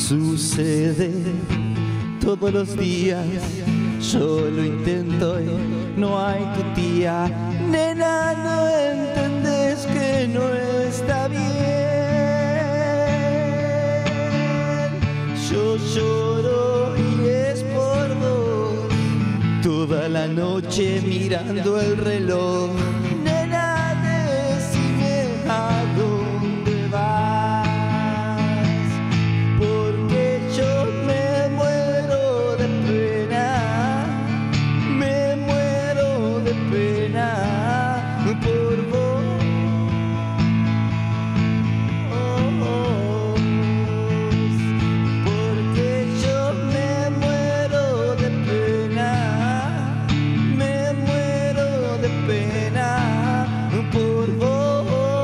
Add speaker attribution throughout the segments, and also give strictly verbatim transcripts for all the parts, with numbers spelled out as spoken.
Speaker 1: Sucede todos los días, yo lo intento y no hay tu tía. Nena, no entendés que no está bien. Yo lloro y es por vos, toda la noche mirando el reloj. Nena, decime a dónde vas, porque yo me muero de pena, me muero de pena por vos. Porque yo me muero de pena, me muero de pena por vos.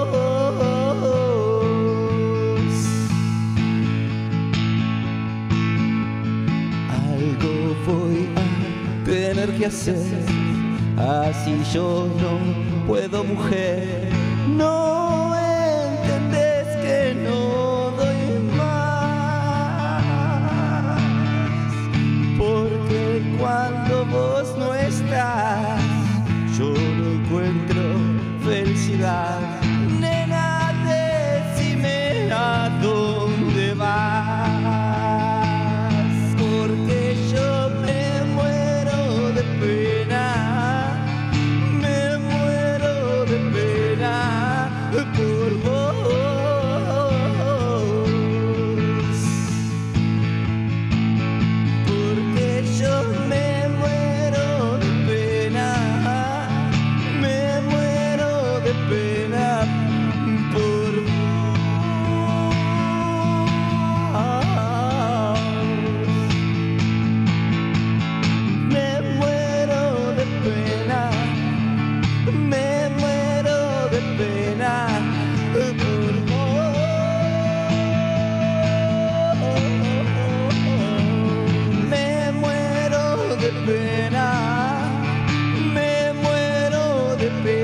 Speaker 1: Algo voy a tener que hacer, así yo no puedo, mujer. No entendés que no doy más, porque cuando vos no estás, yo no encuentro felicidad. Nena, decime a dónde vas, porque yo me muero de pena, me muero de pena por vos. Porque yo me muero de pena, me muero de pena por vos. Me muero de pena, me muero de pena por vos. Me muero de pena, me muero de pena.